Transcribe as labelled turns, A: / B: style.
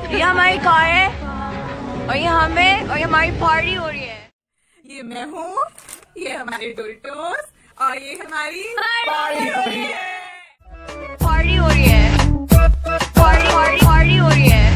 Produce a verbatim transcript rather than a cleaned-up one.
A: ये हमारी कार है और ये हमें और ये हमारी पार्टी हो रही है।
B: ये मैं हूँ, ये हमारे डोरिटोस और ये हमारी पार्टी हो रही है।
A: पार्टी हो रही है। पार्टी पार्टी पार्टी हो रही है।